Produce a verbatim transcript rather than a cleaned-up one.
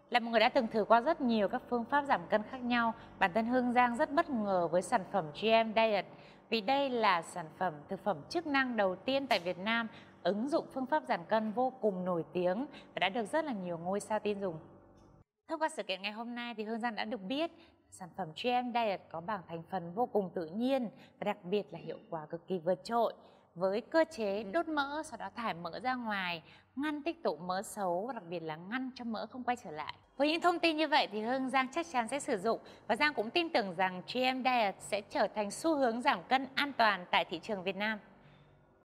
Là một người đã từng thử qua rất nhiều các phương pháp giảm cân khác nhau, bản thân Hương Giang rất bất ngờ với sản phẩm giê em Diet vì đây là sản phẩm thực phẩm chức năng đầu tiên tại Việt Nam ứng dụng phương pháp giảm cân vô cùng nổi tiếng và đã được rất là nhiều ngôi sao tin dùng. Thông qua sự kiện ngày hôm nay thì Hương Giang đã được biết sản phẩm giê em Diet có bảng thành phần vô cùng tự nhiên và đặc biệt là hiệu quả cực kỳ vượt trội với cơ chế đốt mỡ sau đó thải mỡ ra ngoài, ngăn tích tụ mỡ xấu và đặc biệt là ngăn cho mỡ không quay trở lại. Với những thông tin như vậy thì Hương Giang chắc chắn sẽ sử dụng và Giang cũng tin tưởng rằng giê em Diet sẽ trở thành xu hướng giảm cân an toàn tại thị trường Việt Nam.